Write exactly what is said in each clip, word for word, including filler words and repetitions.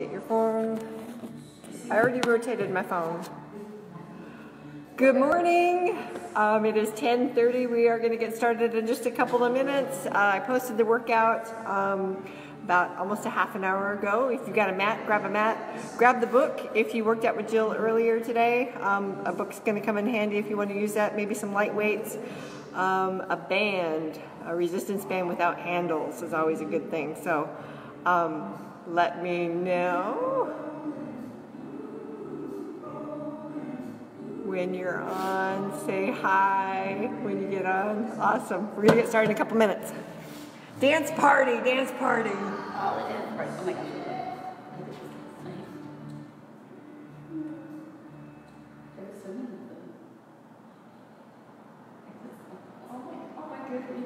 Get your phone. I already rotated my phone. Good morning. Um, it is ten thirty. We are going to get started in just a couple of minutes. Uh, I posted the workout um, about almost a half an hour ago. If you've got a mat, grab a mat. Grab the book. If you worked out with Jill earlier today, um, a book's going to come in handy if you want to use that. Maybe some light weights. Um, a band, a resistance band without handles is always a good thing. So um, let me know when you're on. Say hi when you get on. Awesome. We're going to get started in a couple minutes. Dance party, dance party. Oh, the dance party. Oh my gosh. There's so many of them. Oh my, oh my goodness.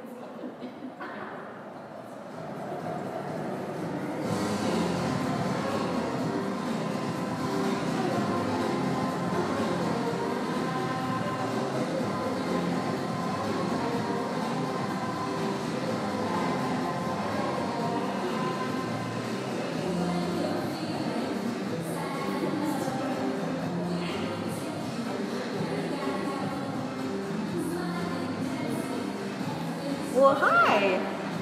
Well, hi.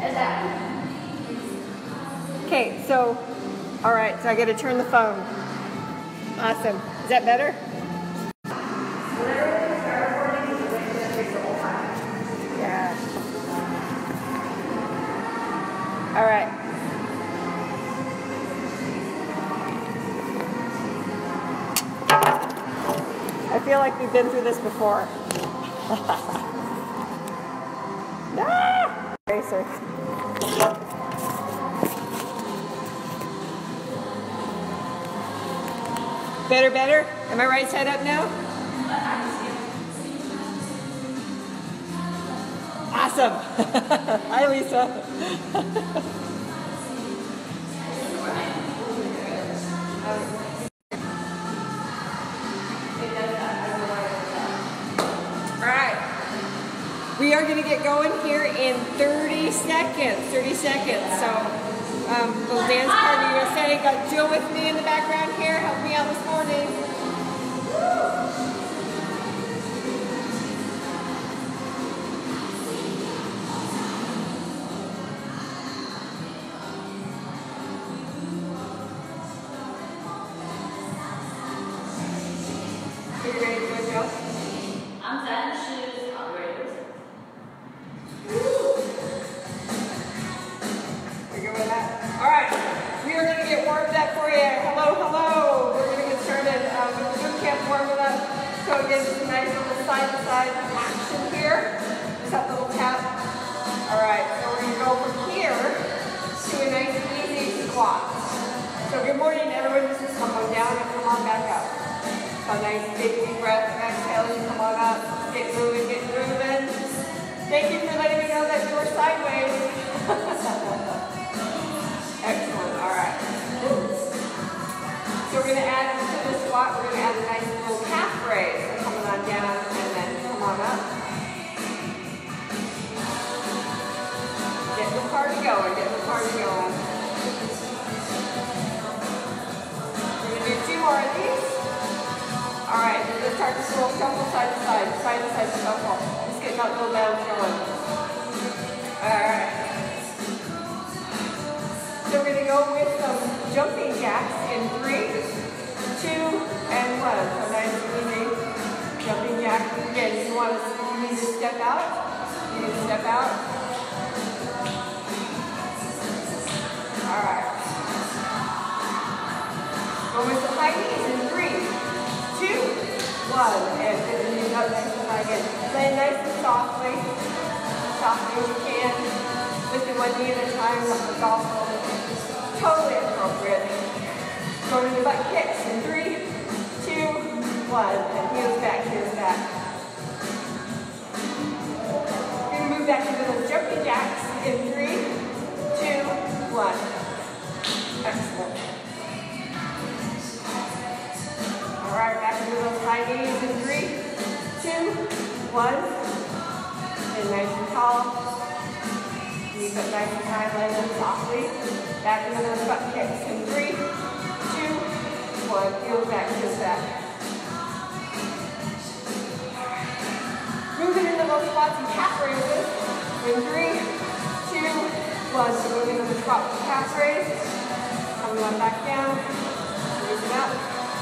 Okay, so, all right, so I got to turn the phone. Awesome. Is that better? Yeah. All right. I feel like we've been through this before. Ah! Racer. Better, better? Am I right side up now? Awesome. Hi, Lisa. All right. We are going to get going here in thirty seconds. thirty seconds. So, um, little dance party U S A. Got Jill with me in the background here. Helped me out this morning. Are you ready to go, Jill? I'm done. Shoes. I'm ready. Alright, we are going to get warmed up for you. Hello, hello. We're going to get started um, with the boot camp warming up. So again, just a nice little side-to-side action here. Just that little tap. Alright, so we're going to go from here to a nice easy squat. So good morning everyone. Just come on down and come on back up. So nice big deep breath. Exhale as you come on up. Get moving, get moving. Thank you for letting me know that you were sideways. Excellent, all right. So we're going to add to the squat, we're going to add a nice little calf raise. So coming on down and then come on up. Get the party going, get the party going. We're going to do two more of these. All right, we're going to start this little shuffle side to side, side to side shuffle. Just getting that little bounce going. All right. So we're going to go with some jumping jacks in three, two, and one. So nice and easy. Jumping jacks. Again, you want to, you need to step out. You need to step out. All right. Go with the high knees in three, two, one. And put the knees up nice and high again. Land nice and softly. Softly as you can. Lifting one knee at a time, up the golf ball. Totally appropriate. Go to the butt kicks in three, two, one. And heels back, heels back. We're going to move back into those jumping jacks in three, two, one. Excellent. All right, back into those high knees in three, two, one. And nice and tall. Knees up nice and high, land them softly. Back into those butt kicks in three, one, heels back, heels back. Moving into those squats and calf raises. In three, two, one. So moving into the squat and calf raise. Coming on back down. Raising up.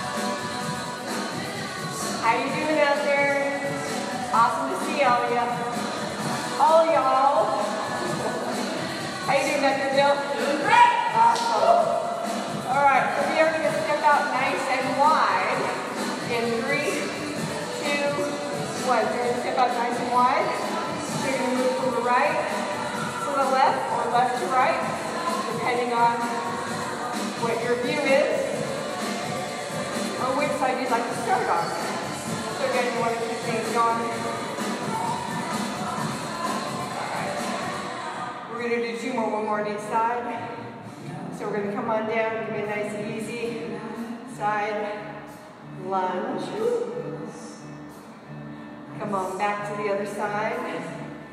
How you doing out there? Awesome to see all of you. All y'all. How you doing back there, Jill? Doing great. Awesome. All right, so we are going to step out nice and wide in three, two, one. So you're going to step out nice and wide. So you're going to move from the right to the left or left to right, depending on what your view is or which side you'd like to start on. So again, you want to keep things going. We're going to do two more, one more on each side. So we're going to come on down, give me a nice easy side lunge. Come on back to the other side.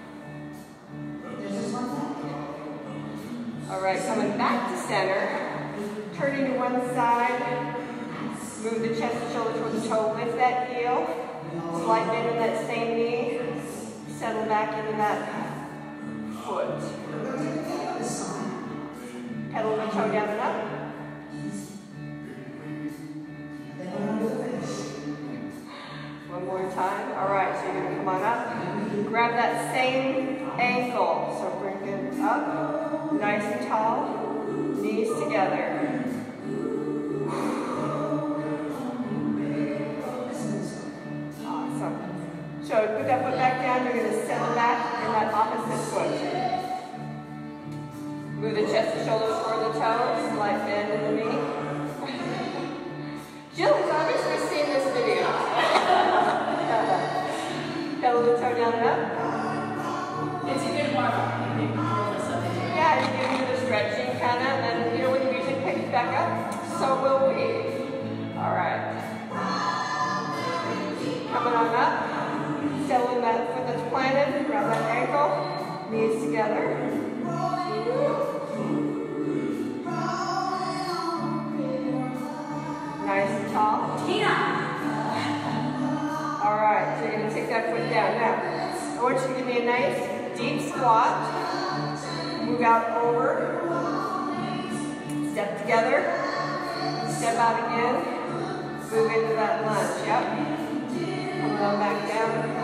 All right, coming back to center. Turning to one side. Move the chest and shoulder toward the toe. Lift that heel. Slight bend in that same knee. Settle back into that foot. Pedal the toe down and up. One more time. All right, so you're going to come on up. Grab that same ankle. So bring it up. Nice and tall. Knees together. Awesome. So put that foot back down. You're going to settle back in that opposite foot. Move the chest and shoulders toward the toes, slight bend in the knee. Jill has obviously seen this video. Pedal the toe down and up. It's a good warm-up. Yeah, you can do the stretching kind of, and you know when the music picks back up, so will we. All right. Coming on up. Settling that foot that's planted, grab that ankle, knees together. Nice and tall. Tina! Alright, so you're going to take that foot down. Now, I want you to give me a nice deep squat. Move out over. Step together. Step out again. Move into that lunge. Yep. Come on back down.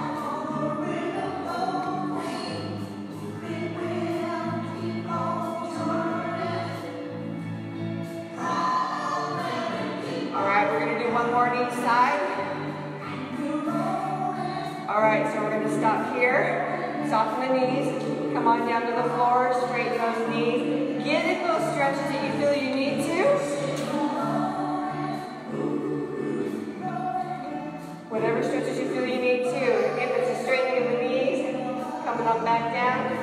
One more on each side. All right, so we're going to stop here. Soften the knees. Come on down to the floor. Straighten those knees. Get in those stretches that you feel you need to. Whatever stretches you feel you need to. If it's a straightening of the knees, coming up back down.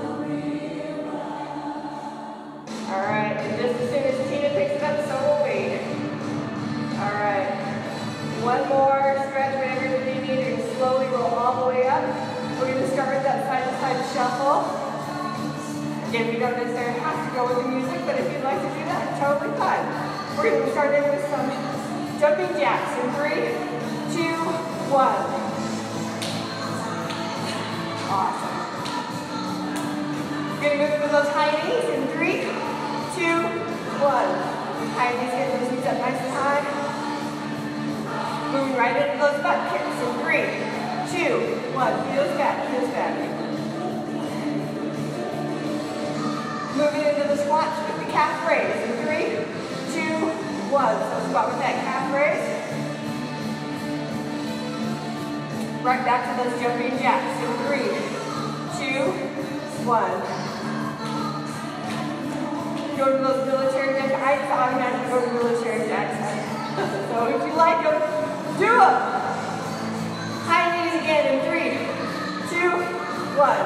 All right, and just as soon as Tina picks it up, so will we. All right, one more stretch, whatever you need. You're going to slowly roll all the way up. We're going to start with that side-to-side shuffle. Again, we don't necessarily have to go with the music, but if you'd like to do that, totally fine. We're going to start in with some jumping jacks in three, two, one. Awesome. We're going to move into those high knees in three, two, one. High knees, get those knees up nice and high. Moving right into those butt kicks in three, two, one. Heels back, heels back. Moving into the squats with the calf raise in three, two, one. So squat with that calf raise. Right back to those jumping jacks in three, two, one. Go to those military jacks. I thought I had to go to military jacks. So if you like them, do them. High knees again in three, two, one.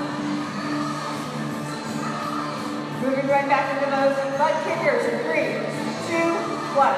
Moving right back into those butt kickers in three, two, one.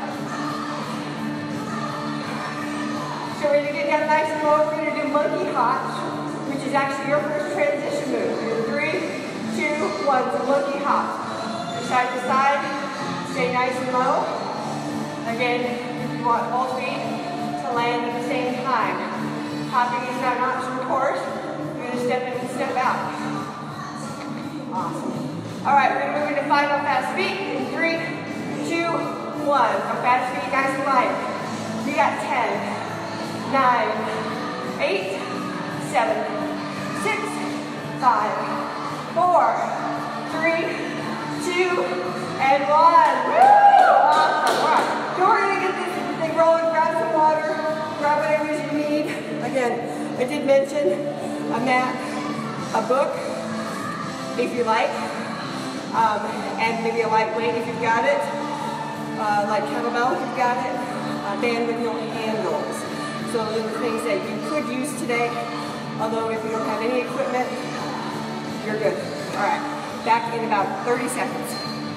So we're going to get down nice and low. We're going to do monkey hops, which is actually your first transition move. In three, two, one. So monkey hop. Side to side. Stay nice and low. Again, you want both feet to land at the same time. Hopping is not an option, of course. You're going to step in and step out. Awesome. All right, we're going to move into final fast feet in three, two, one. So fast feet, nice and light. We got ten, nine, eight, seven, six, five, four, three, two, and one. Woo! Awesome. All right. So we're going to get this thing rolling. Grab some water. Grab whatever you need. Again, I did mention a mat, a book, if you like, um, and maybe a lightweight if you've got it, uh, like kettlebell if you've got it, a band with no handles. So those are the things that you could use today, although if you don't have any equipment, you're good. All right, back in about thirty seconds.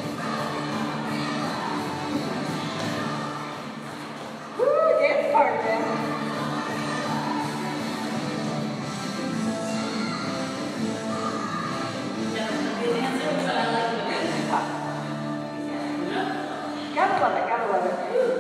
Woo, dance part, man. Gotta love it, gotta love it.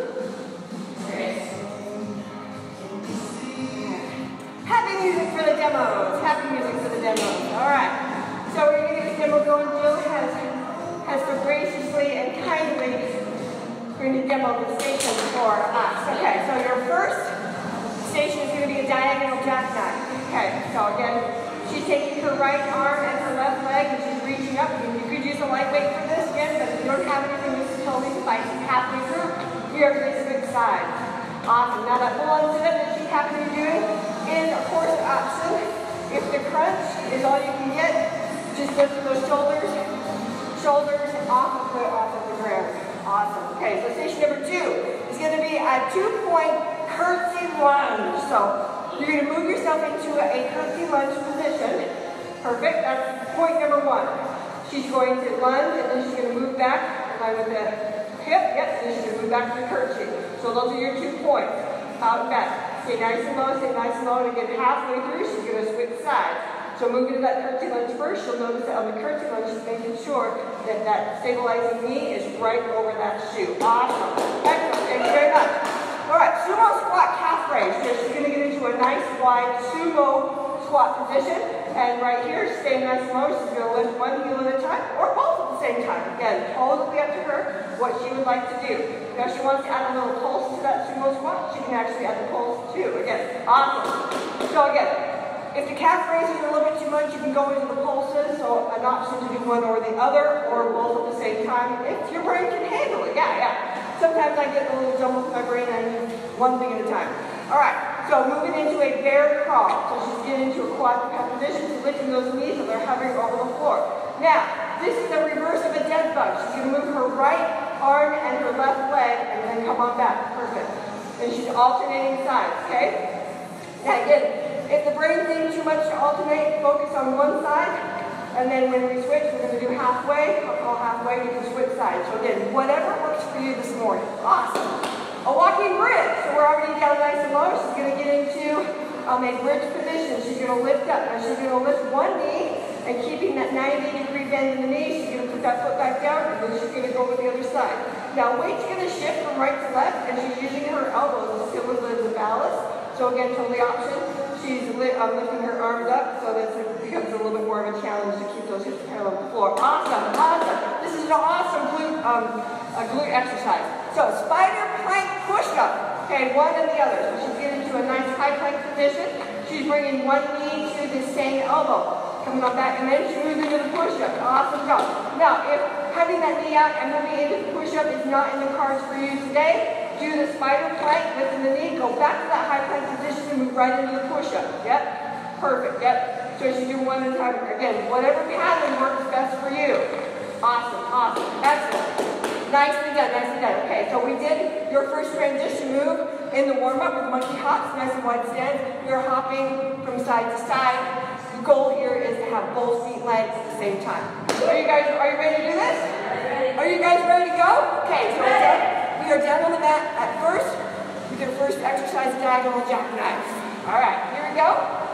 Happy music for the demos. Happy music for the demos. All right. So we're gonna get this demo going. Jill has has so graciously and kindly going to demo the station for us. Okay. So your first station is going to be a diagonal jackknife. Okay. So again, she's taking her right arm and her left leg, and she's reaching up. And you could use a lightweight for this again, but if you don't have anything, this is totally fine. Halfway through, we are going to switch sides. Awesome. Now that full-on sit-up that she's happy to be doing is, of course, an option. If the crunch is all you can get, just lift those shoulders, shoulders off of the off of the ground. Awesome. Okay. So station number two is going to be a two-point curtsy lunge. So you're going to move yourself into a curtsy lunge position. Perfect. That's point number one. She's going to lunge, and then she's going to move back in line with the hip. Yep, and then she's going to move back to the curtsy. So those are your two points. Out and back. Stay nice and low, stay nice and low, and again, halfway through, she's going to switch sides. So moving to that curtsy lunge first, you'll notice that on the curtsy lunge, she's making sure that that stabilizing knee is right over that shoe. Awesome. Excellent. Thank you very much. All right, sumo squat calf raise. So she's going to get into a nice wide sumo squat position. And right here, stay nice and low. She's going to lift one heel at a time, or both at the same time. Again, totally up to her what she would like to do. Now, if she wants to add a little pulse to that sumo squat, she can actually add the pulse too. Again, awesome. So again, if the calf raises are a little bit too much, you can go into the pulses. So an option to do one or the other, or both at the same time, if your brain can handle it. Yeah, yeah. Sometimes I get a little jumbled with my brain and I do one thing at a time. All right, so moving into a bear crawl. So she's getting into a quadruped position, she's lifting those knees and they're hovering over the floor. Now, this is the reverse of a dead bug. She's going to move her right arm and her left leg and then come on back. Perfect. And she's alternating sides, okay? Now again, if the brain's needing too much to alternate, focus on one side. And then when we switch, we're going to do halfway. I'll call halfway, we can switch sides. So again, whatever works for you this morning. Awesome. A walking bridge. So we're already down nice and low. She's going to get into um, a bridge position. She's going to lift up. Now she's going to lift one knee and keeping that ninety degree bend in the knee. She's going to put that foot back down and then she's going to go with the other side. Now weight's going to shift from right to left and she's using her elbows still with the ballast. So again, totally option. She's li um, lifting her arms up so that it becomes a little bit more of a challenge to keep those hips parallel to the floor. Awesome, awesome. This is an awesome glute, um, a glute exercise. So spider plank push-up. Okay, one and the other. So she's getting into a nice high plank position. She's bringing one knee to the same elbow. Coming on back, and then she moves into the push-up. Awesome job. Now, if having that knee out and moving into the push-up is not in the cards for you today, do the spider plank, lifting the knee, go back to that high plank position and move right into the push-up. Yep, perfect, yep. So she's doing one at a time. Again, whatever pattern works best for you. Awesome, awesome, excellent. Nicely done, nicely done. Okay, so we did your first transition move in the warm-up with monkey hops, nice and wide stance. We are hopping from side to side. The goal here is to have both feet land at the same time. Are you guys, are you ready to do this? Are you guys ready to go? Okay, so we're done. We are down on the mat at first. We can first exercise diagonal jackknife. All right, here we go.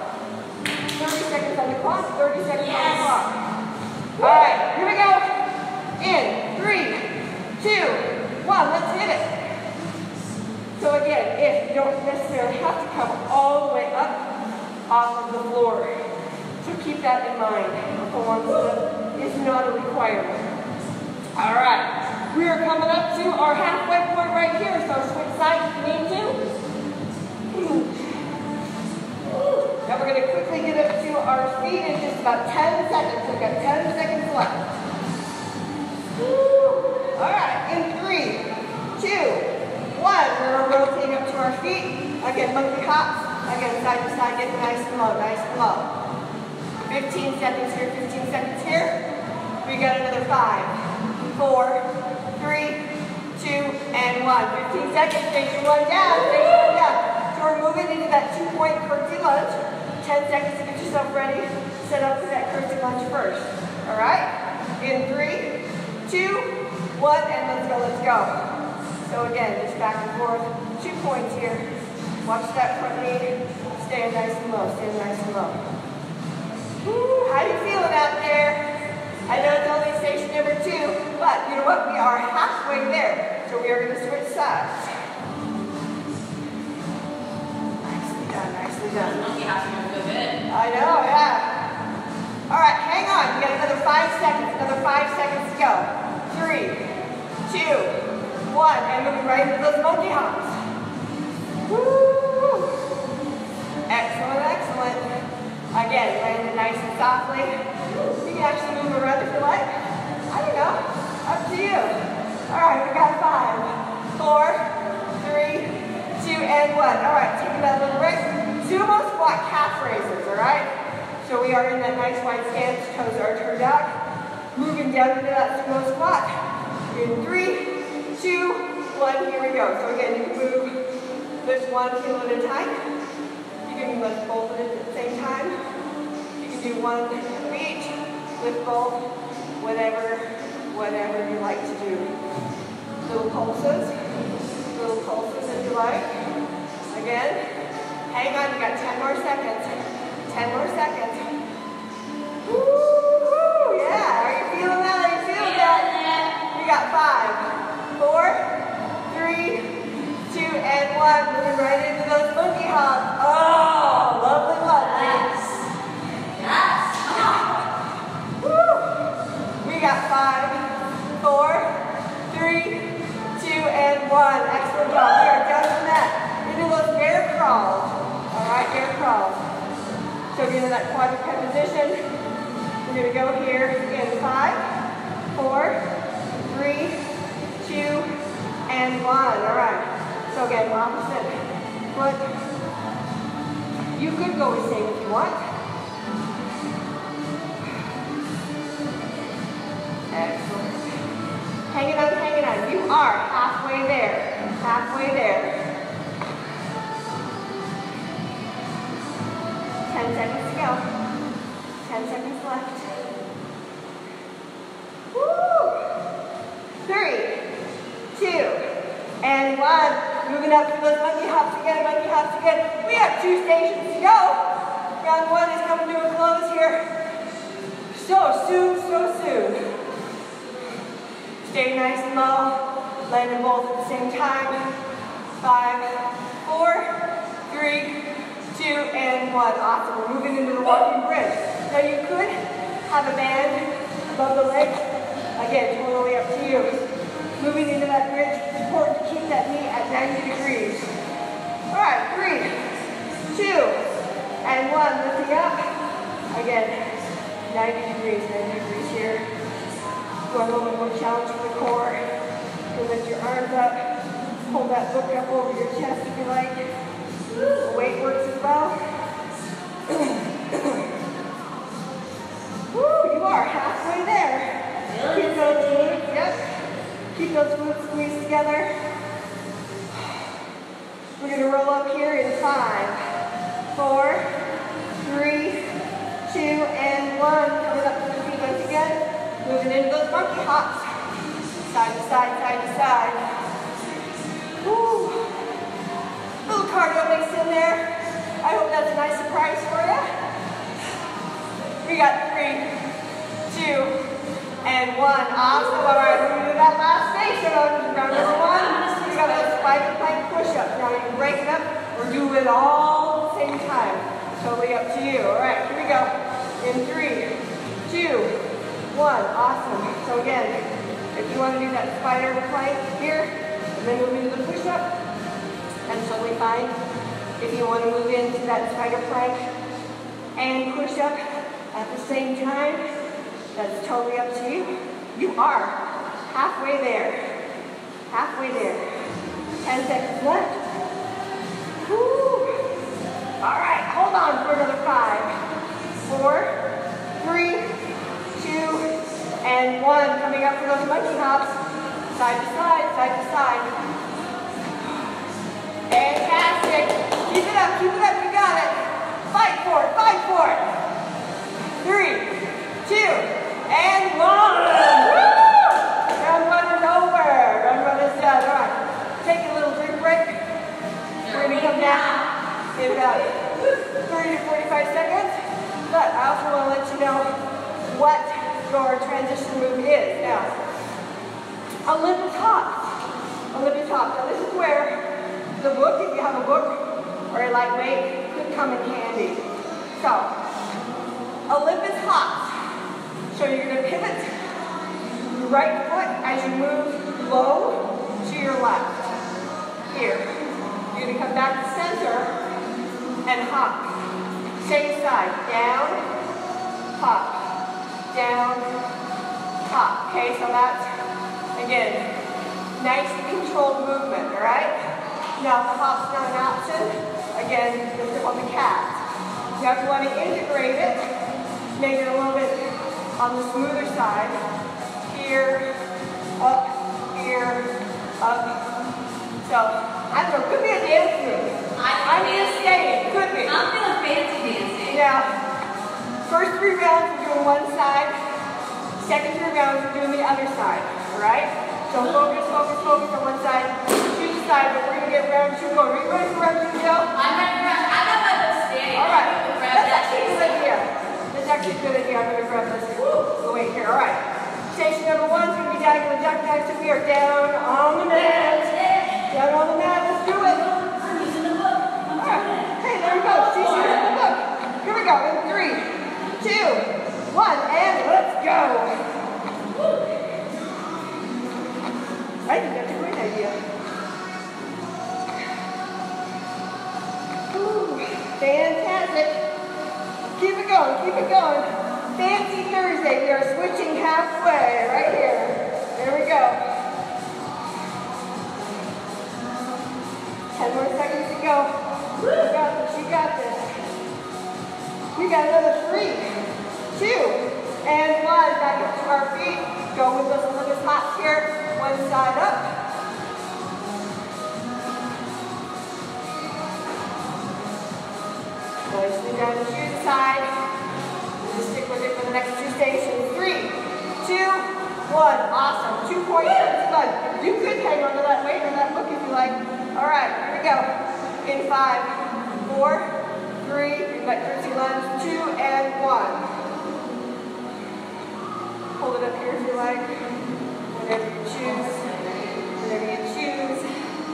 thirty seconds on the clock, thirty seconds yes. on the clock. All right, here we go. In three, two, one, let's hit it. again, if you don't necessarily have to come all the way up off of the floor. So keep that in mind. A full-on sit-up is not a requirement. All right, we are coming up to our halfway point right here, so switch sides if you need to. Now we're going to quickly get up to our feet in just about ten seconds. We've got ten seconds left. All right, in three, two, one. We're going to rotate up to our feet. Again, monkey hops. Again, side to side, get nice and low, nice and low. fifteen seconds here, fifteen seconds here. We got another five, four, three, two, and one. fifteen seconds, take your one down, take your one down. So we're moving into that two-point curtsy lunge. ten seconds to get yourself ready. Set up for that curtsy lunge first. All right? In three, two, one, and let's go, let's go. So again, just back and forth. Two points here. Watch that front knee. Stay nice and low, stay nice and low. Woo, how you feeling out there? I know it's only station number two, but you know what? We are halfway there. So we are going to switch sides. Nicely done, nicely done. Monkey hops are so good. I know, yeah. All right, hang on. We got another five seconds, another five seconds to go. Three, two, one, and moving right into those monkey hops. Woo! Excellent, excellent. Again, landing nice and softly. You can actually move around if you like. I don't know. Up to you. All right, we got five, four, three, two, and one. All right, taking that little break. Sumo squat calf raises, all right? So we are in that nice wide stance, toes are turned out. Moving down into that sumo squat. In three, two, one, here we go. So again, you can move this one heel at a time. You can lift both of it at the same time. You can do one of each, lift both, whatever, whatever you like to do. Little pulses, little pulses if you like. Again, hang on, you got ten more seconds. ten more seconds. Woo, yeah, are you feeling that? Are you feeling that? We got five, four, three, two, and one. Moving right into those monkey hops. Oh, lovely, lovely. Yes. Yes. Woo. We got five, four, three, two, and one. Excellent job. We are done from that. Into those bear crawls. All right, bear crawls. So get into that quadruped position. We're going to go here in five, four, three, two, and one. All right. So again, opposite foot. You could go the same if you want. Excellent. Hanging on, hanging on. You are halfway there. Halfway there. ten seconds to go. ten seconds left. Woo! Three, two, and one. Moving up to those monkey hops again, monkey hops again. We have two stations to go. Round one is coming to a close here. So soon, so soon. Stay nice and low. Landing both at the same time. Five, four, three, two, and one. Awesome. We're moving into the walking bridge. Now you could have a band above the legs. Again, totally up to you. Moving into that bridge, it's important to keep that knee at ninety degrees. All right, three, two, and one. Lifting up. Again, ninety degrees, ninety degrees here. Go a little bit more challenge for the core. You lift your arms up. Hold that book up over your chest if you like. The weight works as well. Woo, you are halfway there. Keep those glutes, yep. Keep those glutes squeezed together. We're going to roll up here in five, four, three, two, and one. Coming up to the feet once again. Moving into those monkey hops. Side to side, side to side. Woo. Little cardio mixed in there. I hope that's a nice surprise for you. We got three, two, and one. Awesome. All right, we're going to do that last station on round number one. We got a spider plank push-up. Now you it all at the same time. Totally up to you. All right, here we go. In three, two, one. Awesome. So again, if you want to do that spider plank here, and then move into the push-up, that's totally fine. If you want to move into that spider plank and push-up at the same time, that's totally up to you. You are halfway there. Halfway there. ten seconds left. Woo. All right, hold on for another five, four, three, two, and one. Coming up for those monkey hops. Side to side, side to side. Fantastic. Keep it up, keep it up, you got it. Fight for it, fight for it. Three, two, and one. Woo! Round one is over. Round one is done. All right, take a little drink break. We're gonna come down in about thirty to forty-five seconds. But I also want to let you know what your transition move is. Now, Olympus hops. Olympus hops. Now this is where the book, if you have a book or a lightweight, could come in handy. So, Olympus hops. So you're going to pivot your right foot as you move low to your left. Here. You're going to come back to center and hop. Same side. Down, hop. Down, hop. Okay, so that's, again, nice controlled movement, all right? Now, if the hop's not an option, again, lift up on the calf. Now, if you want to integrate it, make it a little bit on the smoother side. Here, up, here, up. So, I don't know, could be a dance move. I'm just saying, could be. I'm feeling fancy dancing. Now, first three rounds we're doing one side. Second three rounds we're doing the other side, all right? So focus, focus, focus on one side. Choose a side, but we're going to get round two going. Are you ready for round two, Joe? I'm ready for round. I got my book standing. All right. That's actually a good idea. That's actually a good idea. I'm going to grab this. Go wait here. All right. Station number one is going to be diagonal duck next to me or down on the mat. Down on the mat. Let's do it. I'm using the book. I'm All right. doing it. Hey, there we go. See, see, here's the book. Here we go. In three, two, one, and let's go. I think that's a great idea. Ooh, fantastic. Keep it going, keep it going. Fancy Thursday. We are switching halfway right here. There we go. Ten more seconds to go. You got this, you got this. We got another three, two, and one. Back up to our feet. Go with those Olympus hops here. One side up. Nicely down to your side. Just stick with it for the next two stations. Three, two, one. Awesome. Two point seven fun. You could hang on to that weight or that book if you like. All right, here we go. In five, four, three, you got curtsy lunge, two, and one. Hold it up here if you like. Whatever you choose. Whatever you choose.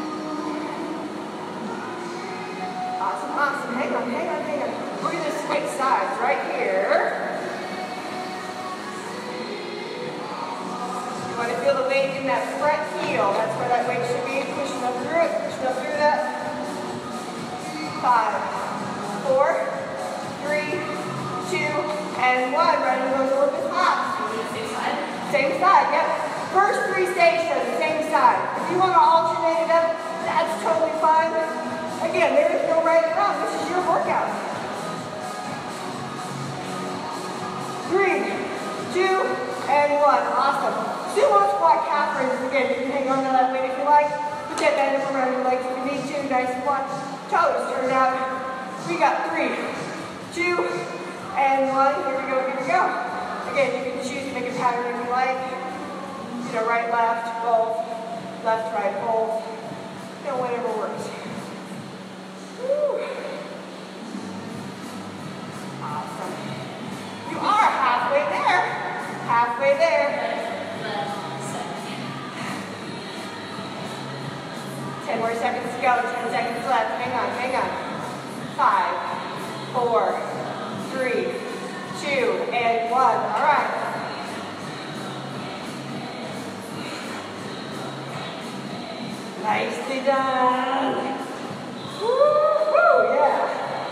Awesome, awesome. Hang on, hang on, hang on. We're going to switch sides right here. You want to feel the weight in that front heel. That's where that weight should be. Pushing up through it, pushing up through that. Five, four, three, two, and one. Right into those Olympus hops. Same side? Same side, yep. First three stations, same side. If you want to alternate it up, that's totally fine. Again, there is no right or wrong. This is your workout. Three, two, and one. Awesome. Sumo squat calf raises. Again, you can hang on to that weight if you like. Put that band up around your legs if you need to. Nice squat. Toes turned out. We got three, two, and one. Here we go, here we go. Again, you can choose to make a pattern if you like. You know, right, left, both. Left, right, both. You know, whatever works. Woo. Awesome. You are halfway there. Halfway there. Ten more seconds to go. Ten seconds left. Hang on, hang on. Five, four, three, two, and one. All right. Nicely done. Woo-hoo, yeah.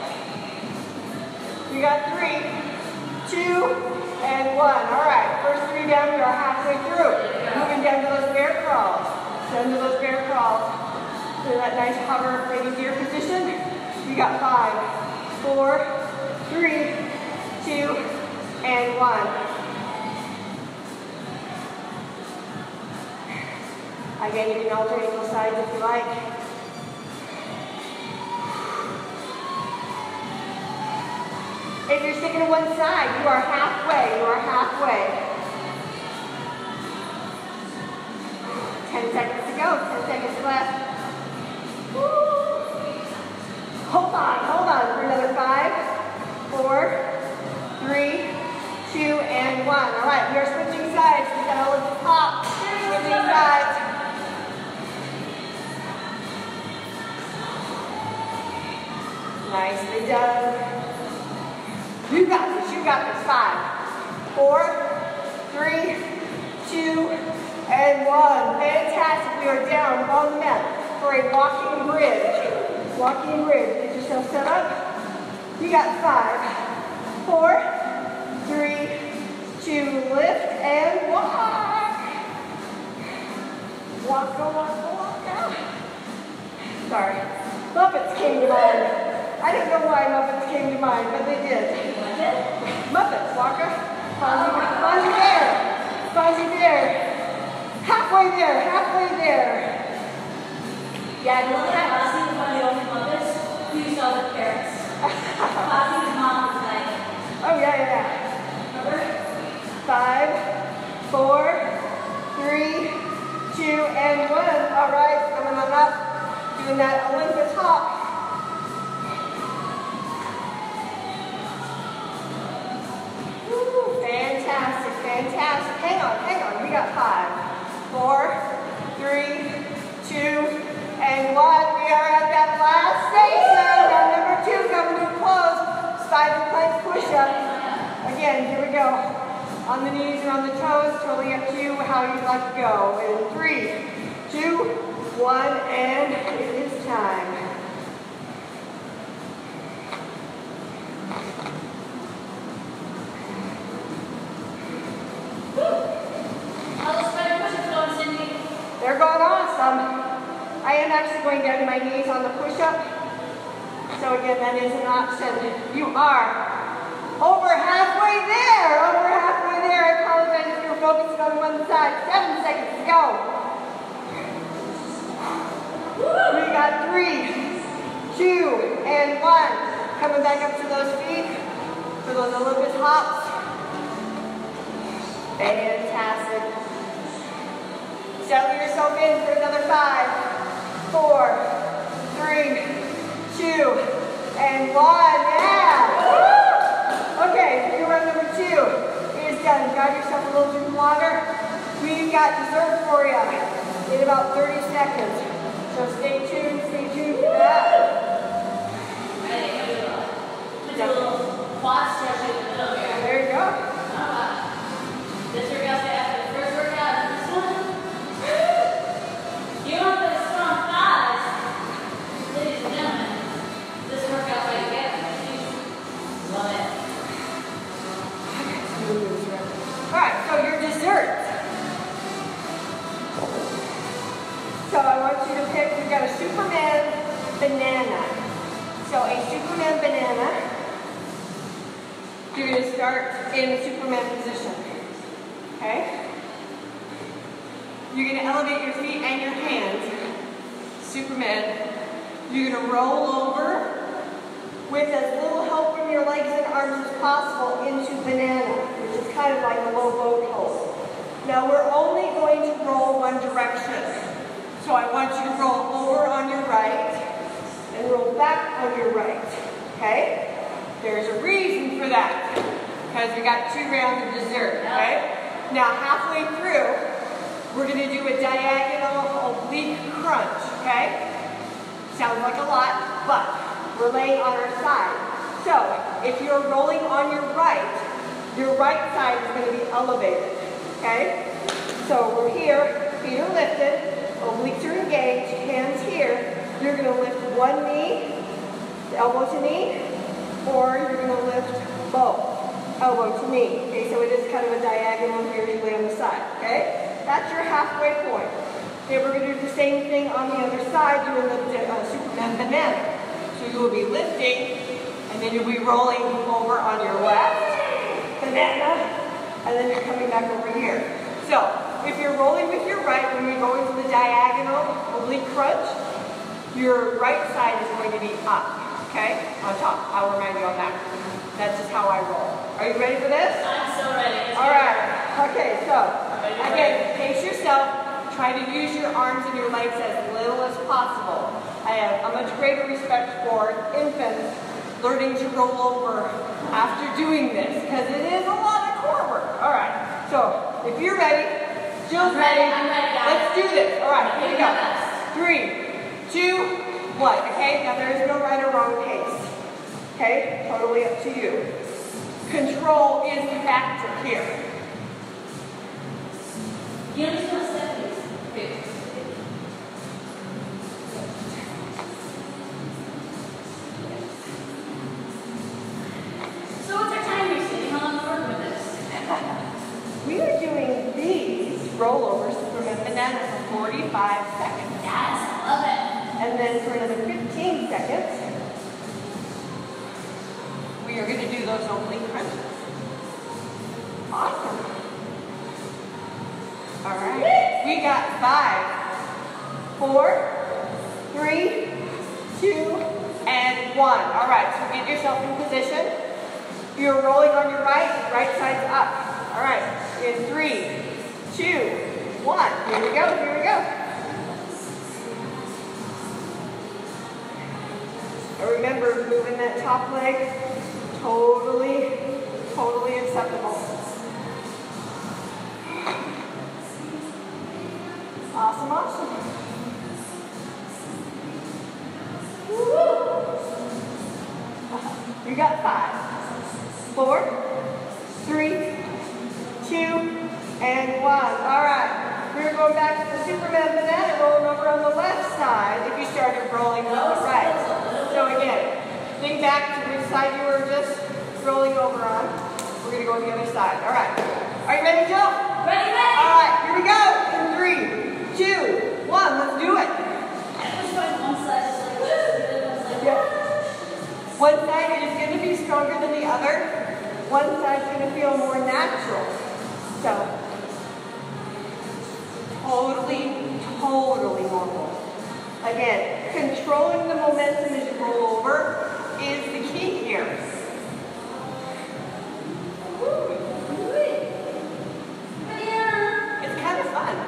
You got three, two, and one. All right, first three down, we are halfway through. Moving down to those bear crawls. Down to those bear crawls. To that nice hover lady deer position. You got five, four, three, two, and one. Again, you can alternate both sides if you like. If you're sticking to one side, you are halfway. You are halfway. Ten seconds to go. Ten seconds left. Woo. Hold on. Hold on for another five, four, three, two, and one. All right, we are switching sides. We got all of the top. Switching sides. Nicely done. You got this, you got this. Five, four, three, two, and one. Fantastic. We are down on the mat for a walking bridge. Walking bridge. Get yourself set up. You got five, four, three, two, lift, and walk. Walk, go, walk, go, walk, go. Sorry. Muppets came to mind. I don't know why Muppets came to mind, but they did. Muppets, Walker. Fozzie, Fozzie Bear. Fozzie Bear. Halfway there, halfway there. Yeah, no, Wasn't Fozzie one of the only Muppets who saw the parents? Fozzie's mom was like, oh, yeah, yeah, yeah. remember? Five, four, three, two, and one. All right, coming on up. Doing that Olympus hop. Fantastic, fantastic. Hang on, hang on. We got five, four, three, two, and one. We are at that last station. Now number two coming to a close. Spider plank push-up. Again, here we go. On the knees and on the toes. Totally up to you how you'd like to go. In three, two, one, and it is time. They're going awesome. I am actually going down to my knees on the push-up. So again, that is an option. You are over halfway there. Over halfway there. I apologize if you're focusing on one side. Seven seconds to go. We got three, two, and one. Coming back up to those feet for those Olympus hops. Fantastic. Settle yourself in for another five, four, three, two, and one. Yeah! Okay, your run number two is done. Grab yourself a little drink of water. We've got dessert for you in about thirty seconds. So stay tuned, stay tuned for that. Ready? Here we go. Let's do a little quad stretch in the middle here. There you go. This workout's after the first workout. This one. You want those strong thighs, ladies and gentlemen. This workout right here. Love it. All right, so your dessert. So I want you to pick, we've got a Superman banana. So a Superman banana. You're going to start in the Superman position. Okay? You're going to elevate your feet and your hands. Superman. You're going to roll over with as little help from your legs and arms as possible into banana, which is kind of like a low boat hold. Now we're only going to roll one direction. So I want you to roll over on your right and roll back on your right. Okay? There's a reason for that. Because we got two rounds of dessert. Okay? Now halfway through, we're going to do a diagonal oblique crunch, okay? Sounds like a lot, but We're laying on our side. So if you're rolling on your right, your right side is going to be elevated, okay? So we're here, feet are lifted, obliques are engaged, hands here. You're going to lift one knee, elbow to knee, or you're going to lift both, elbow to knee. Okay, so it is kind of a diagonal here usually on the side, okay? That's your halfway point. Okay, we're going to do the same thing on the other side, doing the uh, Superman banana. So you will be lifting, and then you'll be rolling over on your left, banana, and then you're coming back over here. So, if you're rolling with your right, when we go into the diagonal oblique crunch, your right side is going to be up, okay? On top. I'll remind you on that. That's just how I roll. Are you ready for this? I'm so ready. All right. Okay, so, again, pace yourself. Try to use your arms and your legs as little as possible. I have a much greater respect for infants learning to roll over after doing this, because it is a lot of core work. All right, so if you're ready, Jill's ready. ready. I'm ready, guys. Let's do this. All right, here we go. Three, two, one. Okay, now there is no right or wrong pace. Okay, totally up to you. Control is the factor here. You don't just want to step these. Okay. So what's our time you're sitting? How long are we working with this? We are doing these rollovers from a banana for forty-five seconds. Yes, I love it. And then for another fifteen seconds, we are going to do those oblique crunches. Awesome. All right. We got five, four, three, two, and one. All right, so get yourself in position. You're rolling on your right, right side's up. All right, in three, two, one. Here we go, here we go. And remember, moving that top leg, totally, totally acceptable. Awesome, awesome. Woo! You got five, four, three, two, and one. All right, we're going back to the Superman banana, rolling over on the left side if you started rolling on the right. So again, think back to which side you were just rolling over on. We're going to go on the other side. All right. Are you ready, Jill? Ready, ready. All right, here we go. In three, two, one. Let's do it. Which one? One side is like this, the other one's like Yeah. One side is going to be stronger than the other. One side is going to feel more natural. So, totally, totally normal. Again, controlling the momentum as you roll over is the key here. It's kind of fun.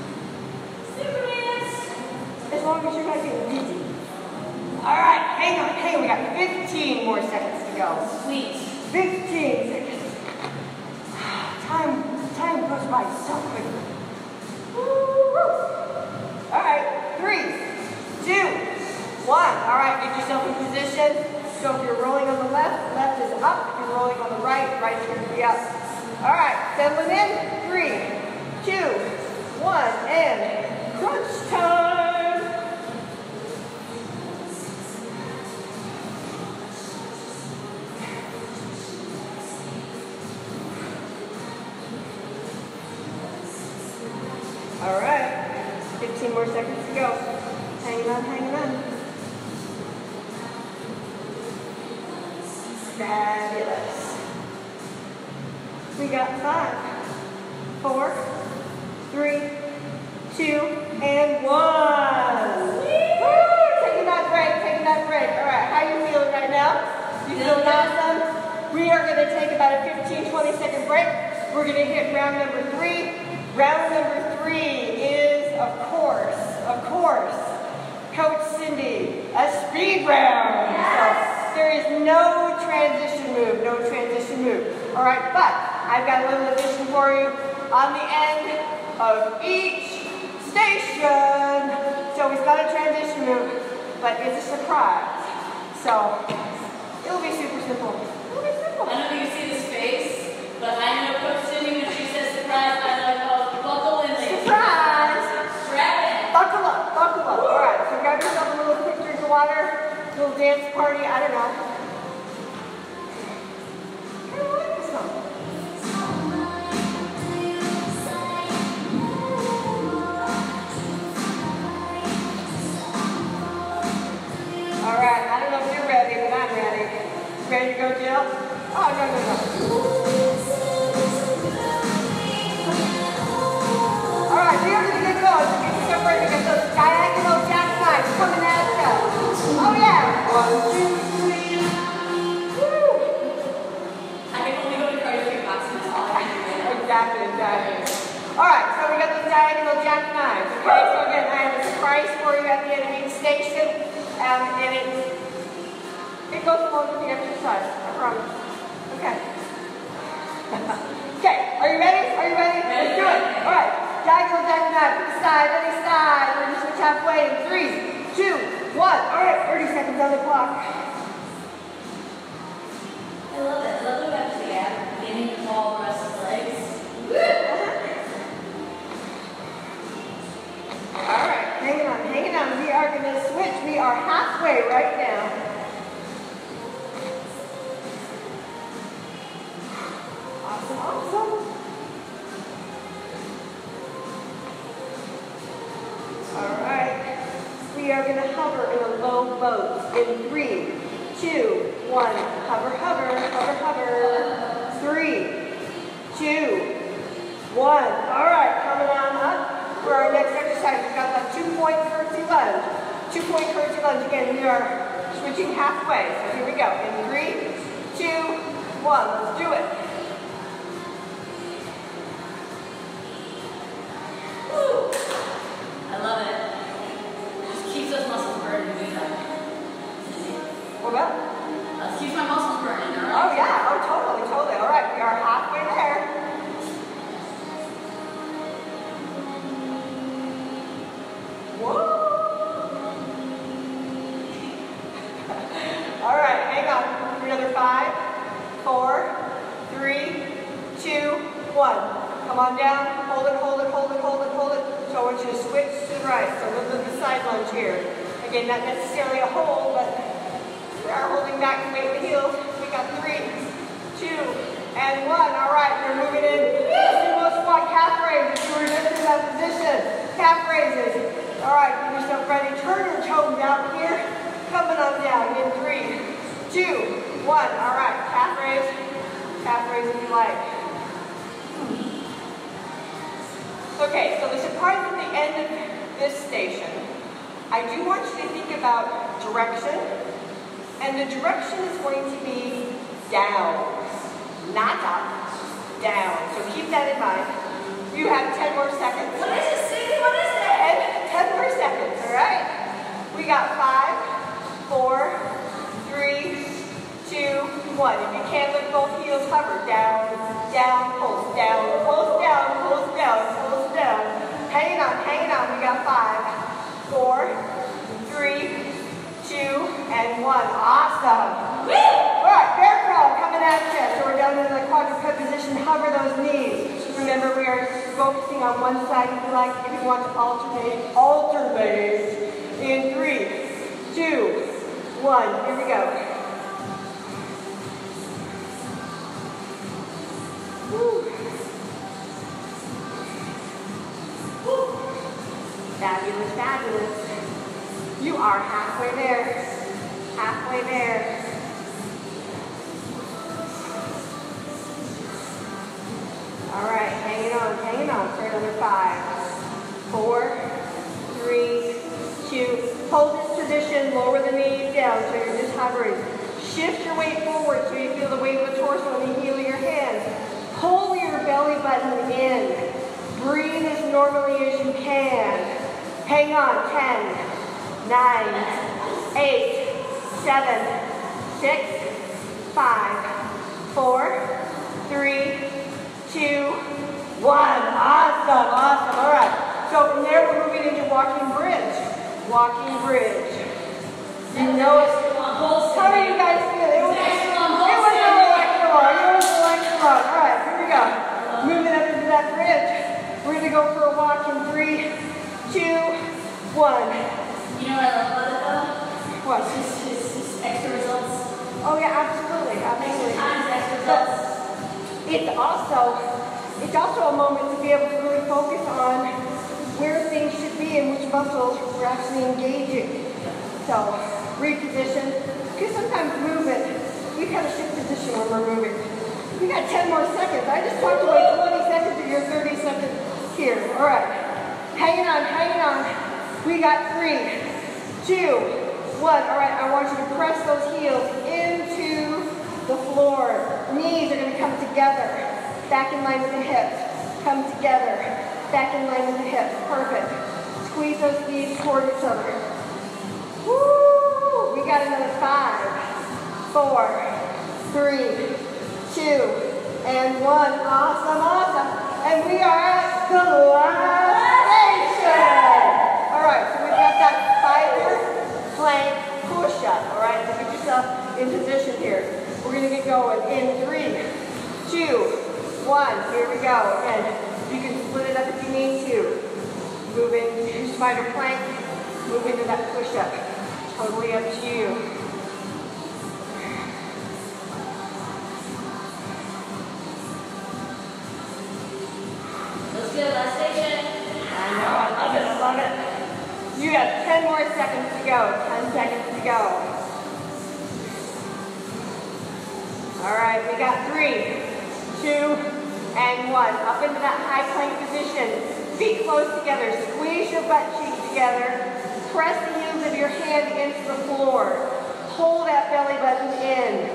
As long as you're not getting dizzy. All right, hang on, hang on. We got fifteen more seconds to go. Sweet. fifteen seconds. Time, time goes by so quickly. Woo-hoo. All right, three, two, one. All right, get yourself in position. So if you're rolling on the left, left is up. If you're rolling on the right, right is going to be up. All right, settling in. Three, two, one, and crunch time. All right, fifteen more seconds to go. Hanging on, hanging on. Fabulous. We got five, four, three, two, and one. Woo! Taking that break, taking that break. All right, how are you feeling right now? You feeling awesome? We are going to take about a fifteen, twenty second break. We're going to hit round number three. Round number three is, of course, of course, Coach Cindy, a speed round. Yes. So there is no transition move, no transition move. All right, but I've got a little addition for you on the end of each station. So we've got a transition move, but it's a surprise. So it'll be super simple. It'll be simple. I don't know if you can see this face, but I know Coach Cindy when she says surprise, I like, oh, buckle in, ladies. Surprise! Strap in. Buckle up, buckle up. All right, so grab yourself a little quick drink of water, a little dance party, I don't know. I don't like this song. All right, I don't know if you're ready, but I'm ready. Ready to go, Jill? Oh, no, no, no. All right, we are going to get going. Get ready to get those diagonal jackknives coming at you. Oh, yeah. One, two, three. Woo. I can only go to cardio kickboxing, that's all I can do right now. Exactly, exactly. All right, so we got those diagonal jackknives. Okay, so again, I have a surprise for you at the end of each station. Um, and it, it goes along with the exercise, I promise. Okay. Okay, are you ready? Are you ready? Let's do it. All right, diagonal jackknife, this side, any side. We're going to switch halfway in three, two, one. All right, thirty seconds on the clock. I love it. I love the way the ab beginning to fall the rest of the legs. All right, hang on, hang on. We are going to switch. We are halfway right now. Awesome, awesome. All right. We are going to hover in a low boat in three, two, one. Hover, hover, hover, hover. Three, two, one. All right, coming on up. For our next exercise, we've got that two-point curtsy lunge. Two-point curtsy lunge. Again, we are switching halfway. So here we go. In three, two, one. Let's do it. Woo. I love it. It just keeps those muscles burning to do that. What about? Let's keep my muscles burning, all right? Oh, yeah. Oh, totally, totally. All right, we are halfway there. All right, hang on for another five, four, three, two, one. Come on down, hold it, hold it, hold it, hold it, hold it. So I want you to switch to the right. So we'll do the side lunge here. Again, not necessarily a hold, but we are holding back to weight the heels. We got three, two, and one. All right, we're moving in. Sumo squat calf raises. So we're just in that position. Calf raises. All right, get yourself ready. Turn your toes out here. Coming on down in three, two, one. All right, calf raise. Calf raise if you like. Okay, so the surprise at the end of this station, I do want you to think about direction. And the direction is going to be down, not up, down. So keep that in mind. You have ten more seconds. What is it, Cindy? What is it? ten more seconds, all right? We got five, four, three, two, one. If you can't lift both heels, hover. Down, down, pulse, down, pulse, down, pulse, down, pulse, down. Hanging on, hanging on. We got five, four, three, two, and one. Awesome. Woo! All right, bear crawl coming at you. So we're down in the quadruped position. Hover those knees. Remember, we are focusing on one side if you like. If you want to alternate, alternate in three, two, one. Here we go. Woo. Woo. Fabulous, fabulous. You are halfway there. Halfway there. All right, hanging on, hanging on for another five, four, three, two. Hold this position, lower the knees down so you're just hovering. Shift your weight forward so you feel the weight of the torso and the heel of your hands. Pull your belly button in. Breathe as normally as you can. Hang on, ten, nine, eight, seven, six, five, four, three, two, one. Awesome, awesome. All right. So from there, we're moving into walking bridge. Walking bridge. You know it. hold How are you guys feeling? It was, it was electrical. It was electrical. All right, here we go. Moving up into that bridge. We're going to go for a walk in three, two, one. You know what I love about it though? What? Just, just, just extra results. Oh yeah, absolutely, absolutely. Times extra But results. it's also, it's also a moment to be able to really focus on where things should be and which muscles we're actually engaging. So, reposition. Because sometimes movement, we kind of shift position when we're moving. We got ten more seconds. I just talked away twenty seconds of your thirty seconds here. All right. Hanging on, hanging on. We got three, two, one. All right, I want you to press those heels into the floor. Knees are going to come together. Back in line with the hips. Come together. Back in line with the hips. Perfect. Squeeze those knees toward each other. Woo! We got another five, four, three, two, and one. Awesome, awesome. And we are at the last station. All right, so we've got that fiber plank push-up. All right, so get yourself in position here. We're going to get going in three, two, one. Here we go. And you can split it up if you need to. Move into spider plank. Move into that push-up. Totally up to you. Let's go, last station. I know, I love it, I love it. You got ten more seconds to go. ten seconds to go. All right, we got three, two, and one. Up into that high plank position. Feet close together. Squeeze your butt cheeks together. Press the heels of your hand into the floor. Pull that belly button in.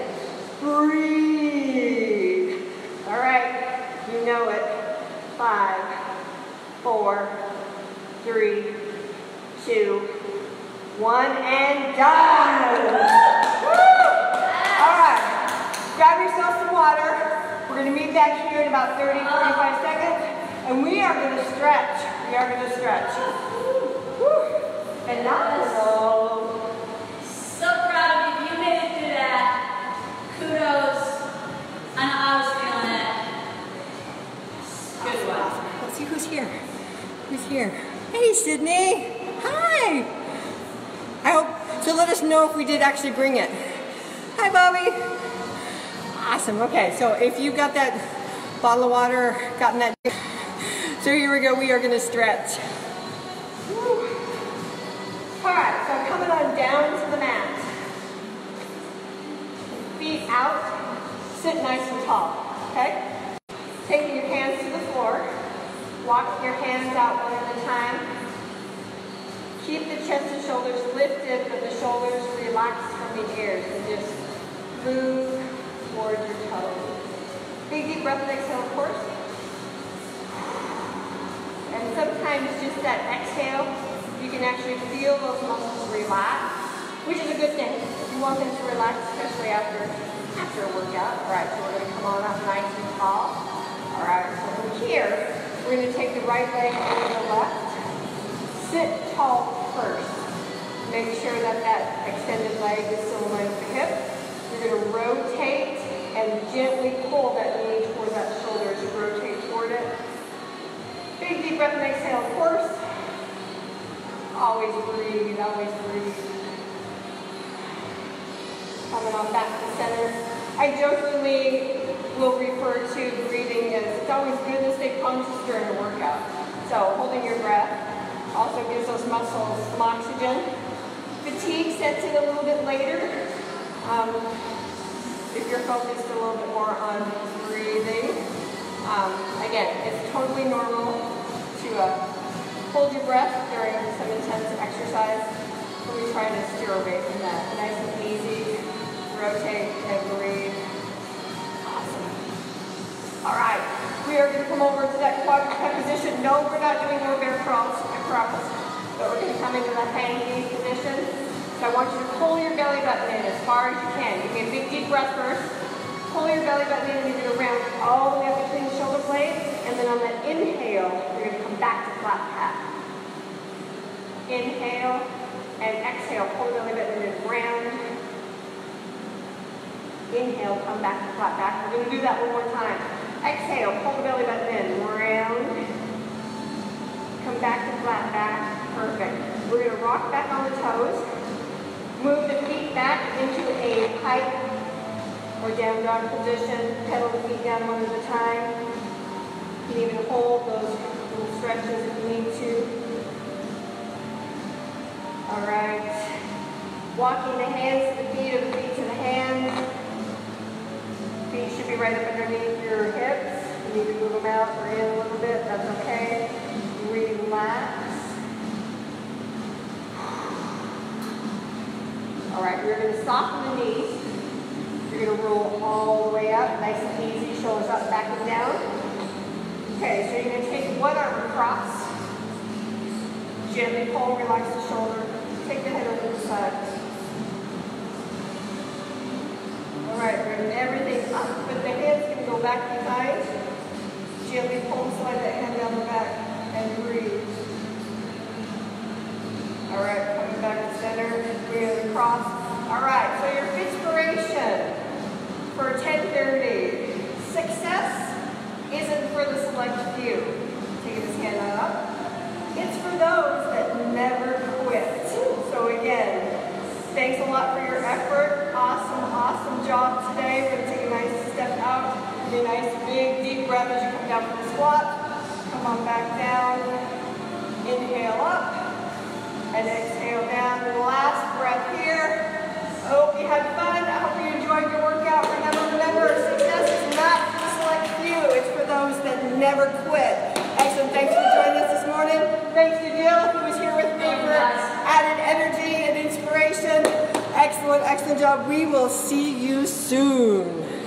Breathe. All right, you know it. Five, four, three, two, one, and done. Woo! All right, grab yourself some water. We're going to meet back here in about thirty, forty-five seconds, and we are going to stretch. We are going to stretch. Woo! And not below. So proud of you. You made it through that. Kudos. I know I was feeling it. Good one. Let's see who's here. Who's here? Hey, Sydney. Hi. I hope, so let us know if we did actually bring it. Hi, Bobby. Awesome. Okay, so if you got that bottle of water, gotten that. So here we go. We are going to stretch. Woo. All right, so coming on down to the mat. Feet out, sit nice and tall, okay? Taking your hands to the floor, walking your hands out one at a time. Keep the chest and shoulders lifted, but the shoulders relaxed from the ears, and just move towards your toes. Big deep breath and exhale, of course. And sometimes just that exhale, you can actually feel those muscles relax, which is a good thing. You want them to relax, especially after, after a workout. All right, so we're going to come on up nice and tall. All right, so from here, we're going to take the right leg over the left. Sit tall first. Make sure that that extended leg is still in line with the hip. You're going to rotate and gently pull that knee toward that shoulder as you rotate toward it. Big deep breath and exhale, of course. Always breathe, always breathe. Coming on back to center. I jokingly will refer to breathing as it's always good to stay conscious during a workout. So holding your breath also gives those muscles some oxygen. Fatigue sets in a little bit later. Um, if you're focused a little bit more on breathing. Um, again, it's totally normal to uh, hold your breath during some intense exercise, but we try to steer away from that. Nice and easy, rotate and breathe. Awesome. All right, we are going to come over to that quadruped position. No, we're not doing more bear crawls, I promise, but we're going to come into the hang knee position. So I want you to pull your belly button in as far as you can. You get a big deep breath first. Pull your belly button in and you're going to round all the way up between the shoulder blades. And then on the inhale, you're going to come back to flat back. Inhale and exhale. Pull the belly button in and round. Inhale, come back to flat back. We're going to do that one more time. Exhale, pull the belly button in. Round. Come back to flat back. Perfect. We're going to rock back on the toes. Move the feet back into a pike or down dog position. Pedal the feet down one at a time. You can even hold those little stretches if you need to. All right. Walking the hands to the feet or the feet to the hands. Feet should be right up underneath your hips. You need to move them out or in a little bit. That's okay. Relax. All right, we're going to soften the knees. You're going to roll all the way up, nice and easy, shoulders up, back and down. Okay, so you're going to take one arm across. Gently pull, relax the shoulder. Take the head over the side. All right, bring everything up, but the hand's going to go back behind. Gently pull and slide that hand down the back and breathe. All right, coming back to center, bring it across. All right, so your inspiration for ten thirty. Success isn't for the select few. Taking this hand up. It's for those that never quit. So again, thanks a lot for your effort. Awesome, awesome job today. We're going to take a nice step out. Do a nice big deep breath as you come down from the squat. Come on back down. Inhale up. And exhale down. And last breath here. I hope you had fun. I hope you enjoyed your workout. Remember, remember, success is not for the select few. It's for those that never quit. Excellent. Thanks for joining us this morning. Thanks to Jill, who was here with me for added energy and inspiration. Excellent, excellent job. We will see you soon.